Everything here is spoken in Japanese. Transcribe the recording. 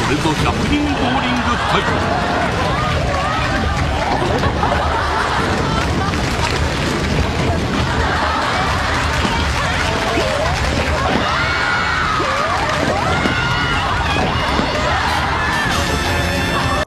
これぞ100人ボーリング大会。